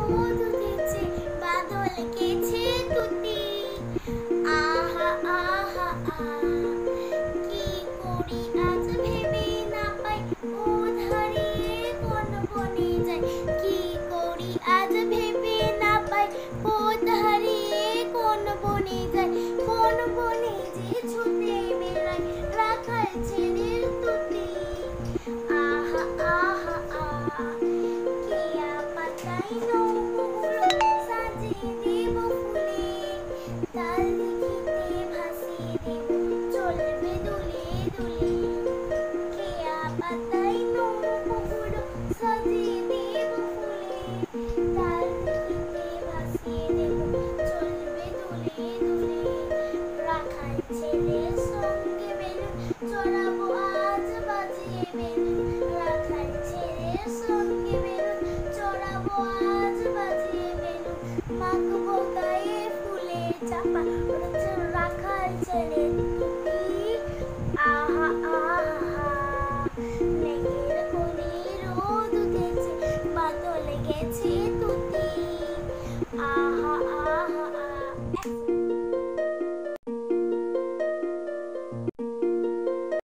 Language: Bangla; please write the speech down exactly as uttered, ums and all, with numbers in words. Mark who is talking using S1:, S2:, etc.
S1: রোদ উঠেছে, বাদল গেছে তুতি। আহা আহা আহা, কি করি আজ ভেবে না পাই, কোন হারিয়ে কোন বনে যাই। কি করি আজ ভেবে না পাই, কোন হারিয়ে কোন বনে যাই। কোন বনে যে ছুটে বেড়াই, রাখাল ছেলের তুতি। আহা আহা আহা, কেয়া পাতায় নৌকোগুলো সাজিয়ে দেব ফুলে। তাল দিঘিতে ভাসিয়ে দেব, চলবে দুলে দুলে। কেয়া পাতায় নৌকোগুলো সাজিয়ে দেব ফুলে। তাল দিঘিতে ভাসিয়ে দেব, চলবে দুলে দুলে। রাখাল ছেলের সঙ্গে বেলুন চড়াবো আজ বাজিয়ে বেলুন। রাখাল ছেলের সঙ্গে বেলুন চড়াবো আজ বাজিয়ে বেলুন। মাখবো গায়ে ফুলের চাপা, উড়ছে রাখাল ছেলের টুপি। আহা আহা, মেঘের কোলে রোদ উঠেছে, বাদল গেছে তুতি। আহা আহা আহা।